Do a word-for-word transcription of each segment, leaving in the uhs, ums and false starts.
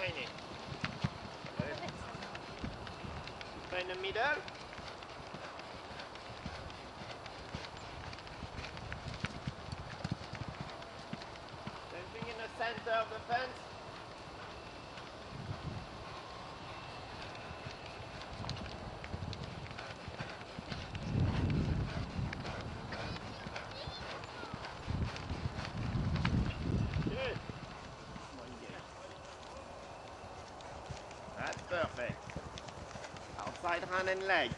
Tiny. In the middle. Same thing in the center of the fence. Good. That's perfect. Outside hand and leg.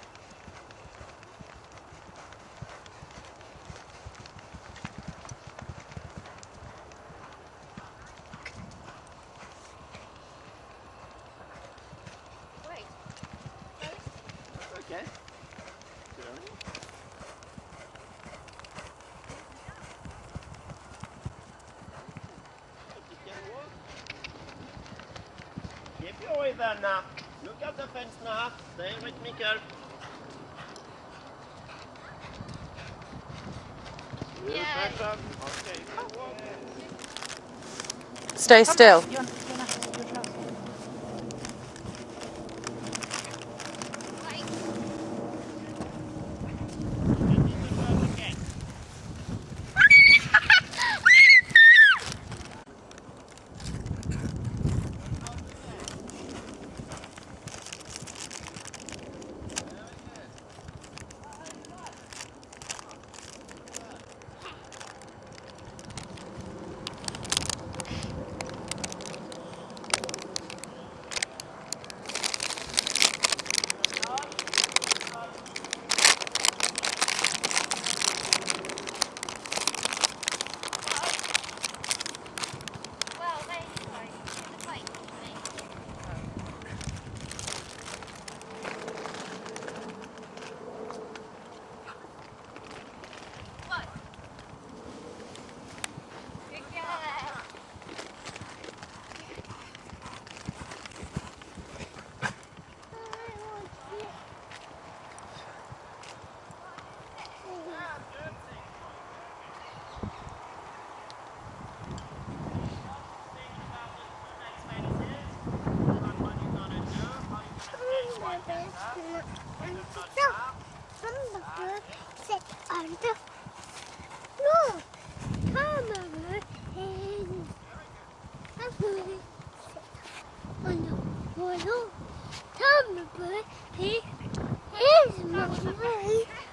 Wait. That's okay. Turn. You can walk. Keep your rhythm now. Look at the fence now. Stay rhythmical. Good, Yay. better. Okay, you can walk. Stay still. Well, there you go. Just wait for me. What? Good girl. Tom the bird, he is my